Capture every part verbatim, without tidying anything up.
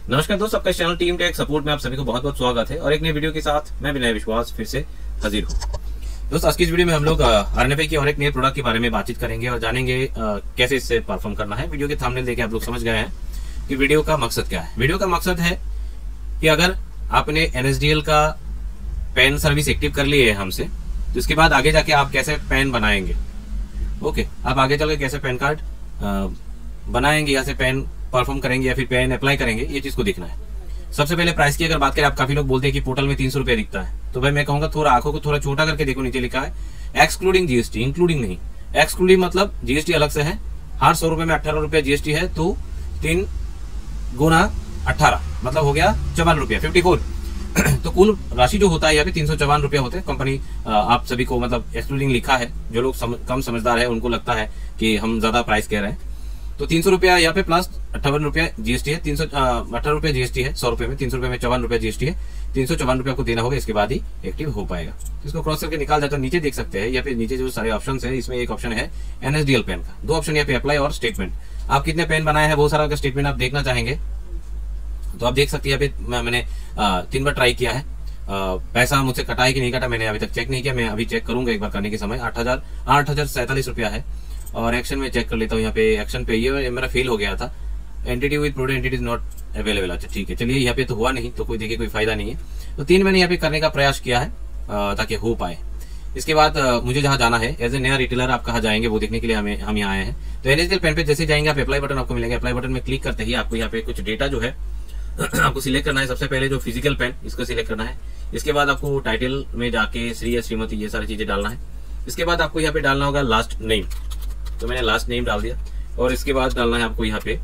नमस्कार दोस्तों, आपका चैनल टीम टेक सपोर्ट में आप सभी को बहुत बहुत स्वागत है और एक नई वीडियो के साथ मैं विनय विश्वास फिर से हाजिर हूँ। दोस्तों, आज की इस वीडियो में हम लोग आरएनएफआई की और एक नए प्रोडक्ट के बारे में बातचीत करेंगे और जानेंगे आ, कैसे इससे परफॉर्म करना है। वीडियो के थंबनेल देके आप लोग समझ गए हैं कि वीडियो का मकसद क्या है। वीडियो का मकसद है कि अगर आपने एनएसडीएल का पैन सर्विस एक्टिव कर ली है हमसे, तो इसके बाद आगे जाके आप कैसे पैन बनाएंगे। ओके, आप आगे चल के कैसे पैन कार्ड बनाएंगे या से पैन परफॉर्म करेंगे या फिर पैन अप्लाई करेंगे, ये चीज को देखना है। सबसे पहले प्राइस की अगर बात करें, आप काफी लोग बोलते हैं कि पोर्टल में तीन सौ रुपया दिखता है, तो भाई मैं कहूंगा थोड़ा आंखों को थोड़ा छोटा करके देखो, नीचे लिखा है एक्सक्लूडिंग जीएसटी, इंक्लूडिंग नहीं। एक्सक्लूडिंग मतलब जीएसटी अलग से है, हर सौ रुपए में अठारह रुपया जीएसटी है, तो तीन गुना अठारह मतलब हो गया चौवन रुपया फिफ्टी फोर। तो कुल राशि जो होता है यहाँ पे तीन सौ चौवन रुपया होते हैं। कंपनी आप सभी को मतलब एक्सक्लूडिंग लिखा है, जो लोग सम, कम समझदार है उनको लगता है कि हम ज्यादा प्राइस कह रहे हैं। तो तीन सौ रुपया यहाँ पे प्लस अट्ठावन रुपया जीएसटी है, तीन सौ अठारह रुपया जीएसटी है, सौ रुपए में तीन सौ रुपए में चौवन रुपया जीएसटी है, तीन सौ चौवन रुपया को देना होगा, इसके बाद ही एक्टिव हो पाएगा। इसको क्रॉस करके निकाल जाता है, नीचे देख सकते हैं। या फिर नीचे जो सारे ऑप्शन है, इसमें एक ऑप्शन है एनएसडीएल पैन का, दो ऑप्शन यहाँ पे अप्लाई और स्टेटमेंट। आप कितने पैन बनाए हैं वो सारा स्टेटमेंट आप देखना चाहेंगे तो आप देख सकते हैं। यहाँ पे मैंने तीन बार ट्राई किया है, पैसा मुझसे कटा है कि नहीं कटा मैंने अभी तक चेक नहीं किया, मैं अभी चेक करूंगा एक बार करने के समय। आठ हजार आठ हजार सैंतालीस रुपया है और एक्शन में चेक कर लेता हूँ। यहाँ पे एक्शन पे ये मेरा फेल हो गया था, entity with product entity not available. अच्छा ठीक है, चलिए यहाँ पे तो हुआ नहीं, तो कोई देखिए कोई फायदा नहीं है। तो तीन मैंने यहाँ पे करने का प्रयास किया है ताकि हो पाए। इसके बाद मुझे जहाँ जाना है एज ए नया रिटेलर, आप कहाँ जाएंगे वो देखने के लिए हमें हम यहाँ आए हैं। तो एनएसडीएल पैन पे जैसे जाएंगे आप, अप्लाई बटन आपको मिलेगा। अप्लाई बटन में क्लिक करते ही आपको यहाँ पे कुछ डेटा जो है आपको सिलेक्ट करना है। सबसे पहले जो फिजिकल पैन, इसको सिलेक्ट करना है। इसके बाद आपको टाइटल में जाके श्री या श्रीमती ये सारी चीजें डालना है। इसके बाद आपको यहाँ पे डालना होगा लास्ट नेम, तो मैंने लास्ट नेम डाल दिया। और इसके बाद डालना है आपको यहाँ पे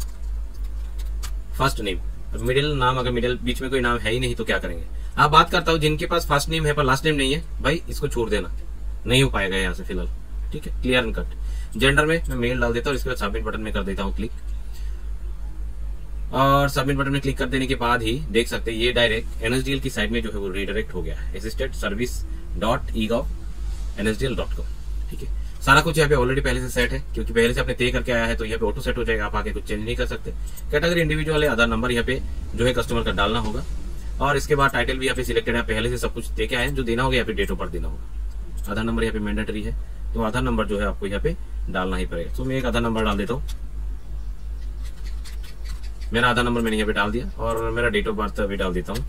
फर्स्ट नेम। मिडिल नाम, अगर मिडिल बीच में कोई नाम है ही नहीं तो क्या करेंगे। आप बात करता हूँ जिनके पास फर्स्ट नेम है पर लास्ट नेम नहीं है, भाई इसको छोड़ देना, नहीं हो पाएगा यहाँ से फिलहाल। ठीक है, क्लियर एंड कट। जेंडर में मैं मेल डाल देता हूँ, इसके बाद सबमिट बटन में कर देता हूँ क्लिक। और सबमिट बटन में क्लिक कर देने के बाद ही देख सकते हैं ये डायरेक्ट एनएसडीएल की साइट में जो है वो रीडायरेक्ट हो गया है, assisted service dot e gov NSDL dot com. ठीक है, सारा कुछ यहाँ पे ऑलरेडी पहले से सेट है, क्योंकि पहले से आपने तय करके आया है तो यहाँ पे ऑटो सेट हो जाएगा, आप आगे कुछ चेंज नहीं कर सकते। कैटेगरी इंडिविजुअल है, आधार नंबर यहाँ पे जो है कस्टमर का डालना होगा। और इसके बाद टाइटल भी यहाँ पे सिलेक्टेड है, पहले से सब कुछ दे के आए हैं। जो देना होगा यहाँ पे डेट ऑफ बर्थ देना होगा। आधार नंबर यहाँ पे मैंडेटरी है, तो आधार नंबर जो है आपको यहाँ पे डालना ही पड़ेगा। तो मैं एक आधार नंबर डाल देता हूँ, मेरा आधार नंबर मैंने यहाँ पे डाल दिया और मेरा डेट ऑफ बर्थ भी डाल देता हूँ।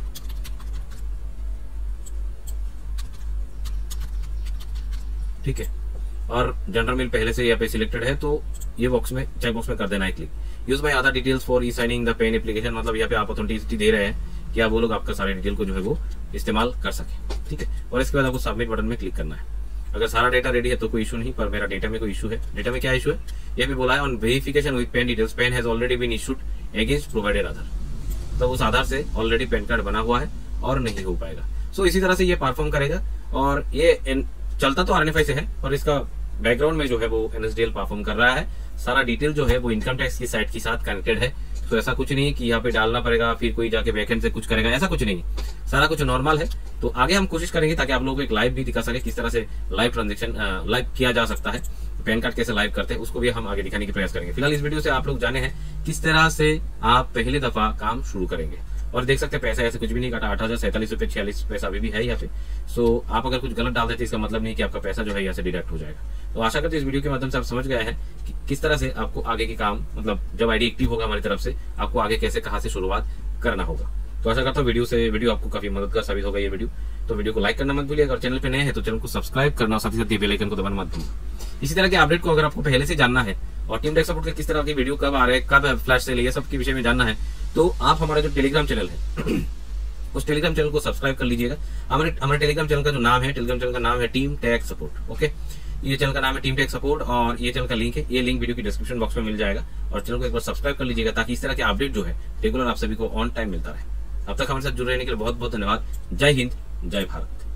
ठीक है, और जनरल मेल पहले से यहाँ पे सिलेक्टेड है, तो ये बॉक्स में चेक बॉक्स में कर देना है click. Use by Aadhaar details for e signing the PAN application, मतलब यहाँ पे आप ऑथेंटिसिटी दे रहे हैं कि आप वो लोग आपका सारे डिटेल को जो है वो इस्तेमाल कर सके। ठीक है, और इसके बाद आपको सबमिट बटन में क्लिक करना है। अगर सारा डेटा रेडी है तो कोई इशू नहीं, पर मेरा डेटा में कोई इशू है। डेटा में क्या इशू है ये भी बोला है, on verification with PAN details PAN has already been issued against provided Aadhaar, तो उस आधार से ऑलरेडी पैन कार्ड बना हुआ है और नहीं हो पाएगा। सो so, इसी तरह से ये परफॉर्म करेगा। और ये चलता तो आरएनएफआई से है और इसका बैकग्राउंड में जो है वो एनएसडीएल परफॉर्म कर रहा है। सारा डिटेल जो है वो इनकम टैक्स की साइट के साथ कनेक्टेड है, तो ऐसा कुछ नहीं है कि यहाँ पे डालना पड़ेगा फिर कोई जाके बैकएंड से कुछ करेगा, ऐसा कुछ नहीं है। सारा कुछ नॉर्मल है। तो आगे हम कोशिश करेंगे ताकि आप लोगों को एक लाइव भी दिखा सके, किस तरह से लाइव ट्रांजेक्शन लाइव किया जा सकता है, पैन कार्ड कैसे लाइव करते हैं उसको भी हम आगे दिखाने की प्रयास करेंगे। फिलहाल इस वीडियो से आप लोग जाने हैं किस तरह से आप पहली दफा काम शुरू करेंगे। और देख सकते हैं पैसा ऐसे कुछ भी नहीं काटा, आठ हजार सैंतालीस रुपए छियालीस पैसा अभी भी है यहाँ पे। सो आप अगर कुछ गलत डाल देते इसका मतलब नहीं कि आपका पैसा जो है यहाँ से डिडक्ट हो जाएगा। तो आशा करते हैं इस वीडियो के माध्यम से आप समझ गए हैं कि किस तरह से आपको आगे के काम, मतलब जब आईडी एक्टिव होगा हमारी तरफ से, आपको आगे कैसे कहाँ से शुरुआत करना होगा। तो आशा करता हूँ वीडियो से वीडियो आपको काफी मददगार साबित होगा ये वीडियो। तो वीडियो को लाइक करना मत भूलिए, अगर चैनल पे नए हैं तो चैनल को सब्सक्राइब करना और साथ ही साथ बेल आइकन को दबाना मत भूलिए। इसी तरह के अपडेट को अगर आपको पहले से जानना है और टीम टेक सपोर्ट के किस तरह की वीडियो कब आ रहे हैं, कब फ्लैश सेल, ये सब के विषय में जानना है, तो आप हमारा जो टेलीग्राम चैनल है उस टेलीग्राम चैनल को सब्सक्राइब कर लीजिएगा। हमारे हमारे टेलीग्राम चैनल का जो नाम है, टेलीग्राम चैनल का नाम है टीम टेक सपोर्ट। ओके, ये चैनल का नाम है टीम टेक सपोर्ट और ये चैनल का लिंक है, ये लिंक वीडियो की डिस्क्रिप्शन बॉक्स में मिल जाएगा। और चैनल को एक बार सब्सक्राइब कर लीजिएगा ताकि इस तरह के अपडेट जो है रेगुलर आप सभी को ऑन टाइम मिलता रहे। अब तक हमारे साथ जुड़े रहने के लिए बहुत बहुत धन्यवाद। जय हिंद, जय भारत।